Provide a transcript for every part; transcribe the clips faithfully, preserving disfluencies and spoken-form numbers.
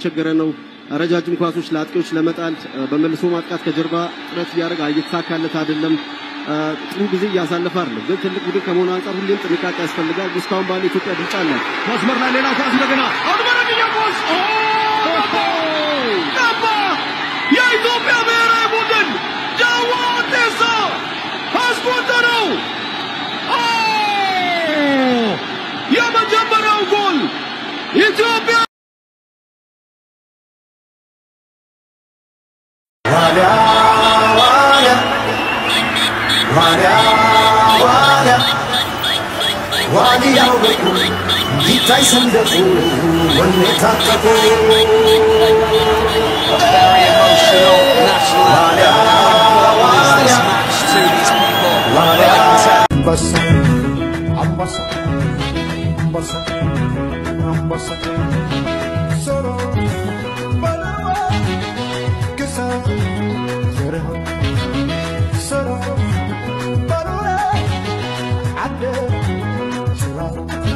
እየተቸገረ ነው ረጃጅም ኳሶች ለአጥቂዎች ለመጣል በመልሶ ማጥቃት ከጀርባ ጥረት ያደርጋ እየተሳካለት አይደለም ጥሩ ጊዜ ያሳለፈ አይደለም ግን ትልቅ ቡድን ከመሆኑ አንፃር ሁሌም ጥንቃቄ ያስፈልጋል እስካሁን ባለ ኢትዮጵያ ብልጫ አለ መስመር ላይ ሌላ ኳስ እንደገና አድመረኛ ኳስ ናባ የኢትዮጵያ ብሔራዊ ቡድን ጃዋቴሳ አስቆጠረው የመጀመሪያው ጎል ኢትዮጵያ ዋሊያ ዋሊያ ዋሊያ ዋሊያ ዋሊያው በቁ ይታይ ሰንደቁ ወኔ ታጠቁ ዋሊያ ዋሊያ ዋሊያ አንበሳ አንበሳ አንበሳ አንበሳ ሶሮ ባላዋ ከሳ ዘረሁ ሶሮ ባላዋ አደ ሶሮ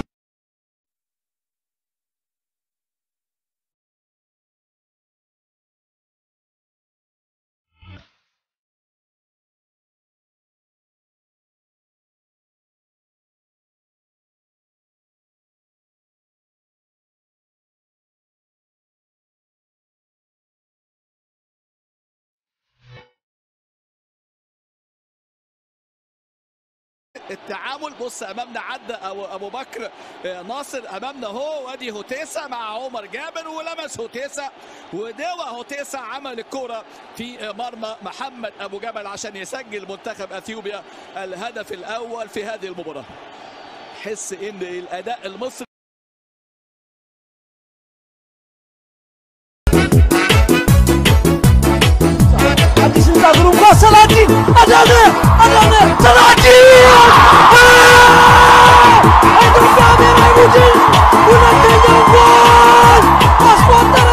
التعامل بص امامنا عدى ابو بكر ناصر امامنا هو وادي هوتيسا مع عمر جابر ولمس هوتيسا ودوا هوتيسا عمل الكره في مرمى محمد ابو جبل عشان يسجل منتخب اثيوبيا الهدف الاول في هذه المباراه حس ان الاداء المصري سلاطين أدانة أدانة سلاطين إثيوبيا ብሔራዊ ቡድን ሁለተኛው ጎል አስቆጠረ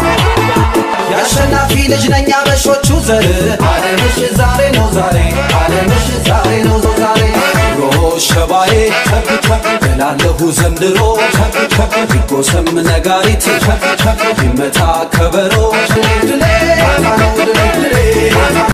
ያሸናፊ ልጅ ነኝ አበሾቹ ዘር አለምሽ ዛሬ ነው ዛሬ አለምሽ ዛሬ ነው ዛሬ ሸባዬ ከፍ ከፍ እላለሁ ዘንድሮ ከፍ ከፍ ቢጎሰም ነጋሪት ከፍ ከፍ ቢመታ ከበሮ ድሌ ድሌ ድሌ